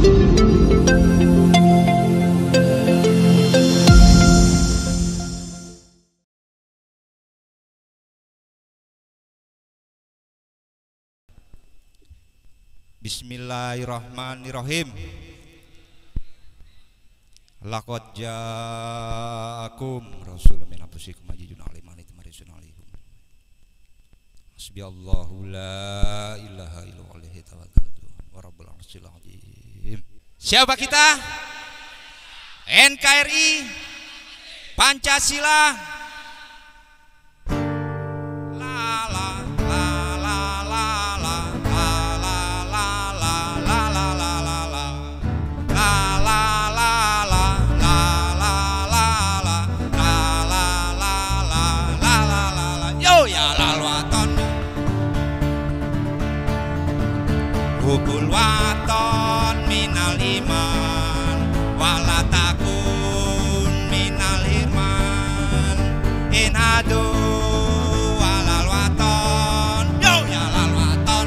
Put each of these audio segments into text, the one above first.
Bismillahirrahmanirrahim. Laqad ja'akum rasulun min anfusikum azizun 'alaihi ma anittum harisun 'alaikum. Hasbiyallahu la ilaha illallah alaihi tawakkaltu wa rabbul arsyil azim. Siapa kita? NKRI Pancasila. Hubul waton minal iman wala takun minal irman in adu walal waton yo ya lal waton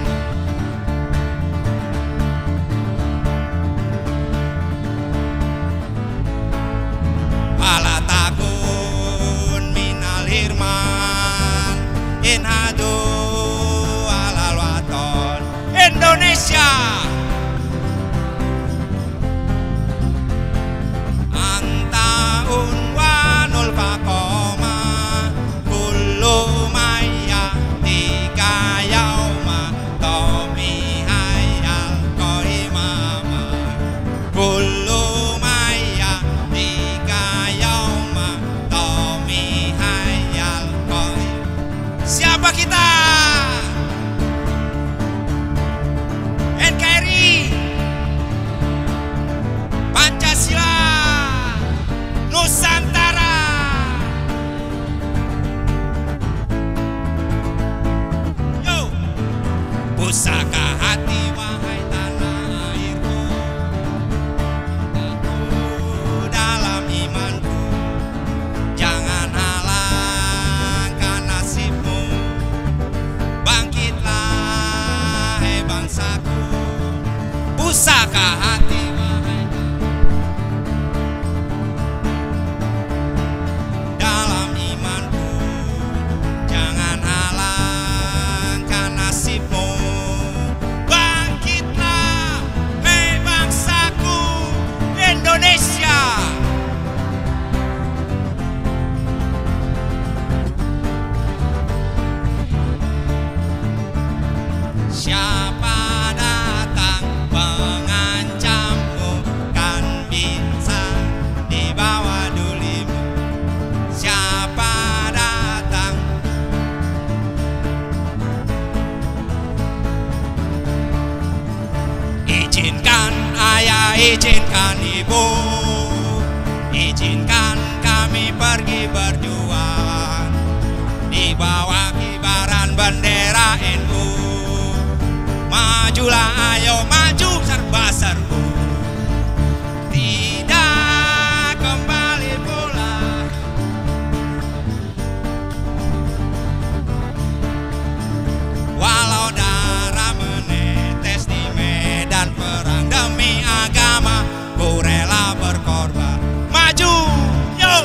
wala takun minal irman in adu walal waton Indonesia antaun wanul fakoma kullu maya tiga yauma tomi hayal koi mama kullu maya tiga yauma tomi hayal koi. Siapa kita? NKRI Pancasila Nusantara. Yo, pusaka hati wahai tanah airku, aku dalam imanku, jangan halangkan nasibmu, bangkitlah hai bangsaku. Pusaka hati wahai dalam imanku, jangan halangkan nasibmu, bangkitlah hei bangsaku Indonesia. Siapa datang mengancammu kan bisa dibawa dulimu. Siapa datang izinkan ayah, izinkan ibu, izinkan kami pergi berjuang di bawah kibaran bendera NU. Majulah ayo maju serba-serbu, tidak kembali pulang. Walau darah menetes di medan perang, demi agama ku rela berkorban. Maju, yo!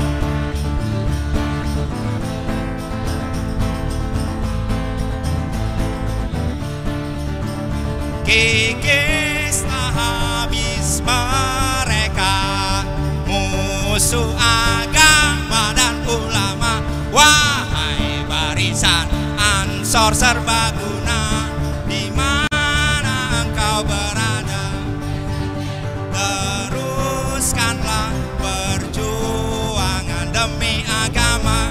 Kikislah habis mereka, musuh agama dan ulama. Wahai barisan Ansor serbaguna, di mana engkau berada, teruskanlah perjuangan demi agama.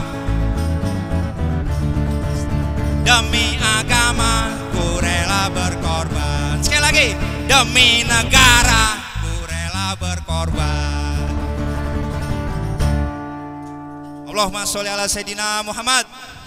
Demi agama ku rela berkorban. Sekali lagi, demi negara ku rela berkorban. Allahumma sholli ala Sayyidina Muhammad.